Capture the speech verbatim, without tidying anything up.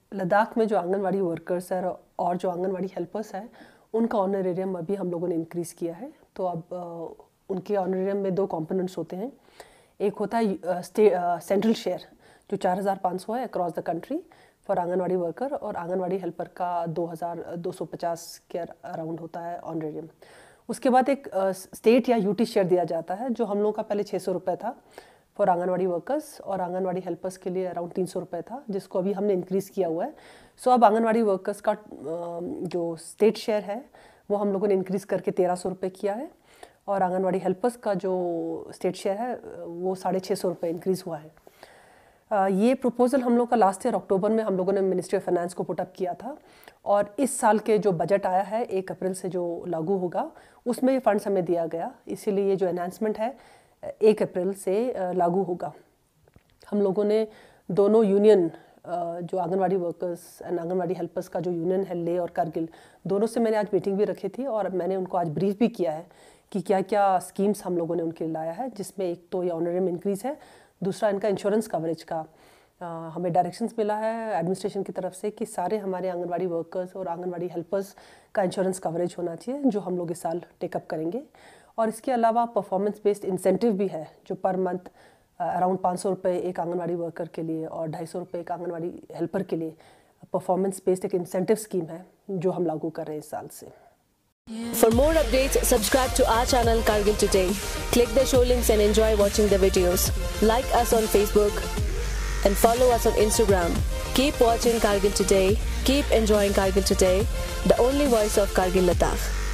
लद्दाख में जो आंगनवाड़ी वर्कर्स हैं और जो आंगनवाड़ी हेल्पर्स हैं उनका ऑनरेरियम अभी हम लोगों ने इंक्रीज़ किया है। तो अब आ, उनके ऑनरेरियम में दो कंपोनेंट्स होते हैं। एक होता है सेंट्रल शेयर जो चार हज़ार पाँच सौ है across the country for anganwadi worker, और आंगनवाड़ी हेल्पर का दो हज़ार दो सौ पचास के अराउंड होता है ऑनरेरियम। उसके बाद एक स्टेट या यूटी शेयर दिया जाता है जो हम लोगों का पहले छः सौ रुपये था फॉर आंगनवाड़ी वर्कर्स, और आंगनवाड़ी हेल्पर्स के लिए अराउंड तीन सौ रुपये था, जिसको अभी हमने इंक्रीज़ किया हुआ है। सो अब आंगनवाड़ी वर्कर्स का जो स्टेट शेयर है वो हम लोगों ने इंक्रीज़ करके तेरह सौ रुपये किया है, और आंगनवाड़ी हेल्पर्स का जो स्टेट शेयर है वो साढ़े छः सौ रुपये इंक्रीज़ हुआ है। Uh, ये प्रपोज़ल हम लोग का लास्ट ईयर अक्टूबर में हम लोगों ने मिनिस्ट्री ऑफ फाइनेंस को पुटअप किया था, और इस साल के जो बजट आया है एक अप्रैल से जो लागू होगा उसमें ये फंड्स हमें दिया गया, इसीलिए ये जो अनाउंसमेंट है एक अप्रैल से लागू होगा। हम लोगों ने दोनों यूनियन जो anganwadi workers and anganwadi helpers का जो यूनियन है ले और कारगिल, दोनों से मैंने आज मीटिंग भी रखी थी, और मैंने उनको आज ब्रीफ भी किया है कि क्या क्या स्कीम्स हम लोगों ने उनके लिए लाया है, जिसमें एक तो ये ऑनरेरियम इंक्रीज़ है, दूसरा इनका इंश्योरेंस कवरेज का आ, हमें डायरेक्शंस मिला है एडमिनिस्ट्रेशन की तरफ से कि सारे हमारे आंगनवाड़ी वर्कर्स और आंगनवाड़ी हेल्पर्स का इंश्योरेंस कवरेज होना चाहिए, जो हम लोग इस साल टेकअप करेंगे। और इसके अलावा परफॉर्मेंस बेस्ड इंसेंटिव भी है जो पर मंथ अराउंड पाँच सौ रुपये एक आंगनवाड़ी वर्कर के लिए और ढाई सौ रुपये एक आंगनवाड़ी हेल्पर के लिए परफॉर्मेंस बेस्ड एक इंसेंटिव स्कीम है जो हम लागू कर रहे हैं इस साल से। For more updates, subscribe to our channel Kargil Today. Click the show links and enjoy watching the videos. Like us on Facebook and follow us on Instagram. Keep watching Kargil Today. Keep enjoying Kargil Today, the only voice of Kargil Ladakh.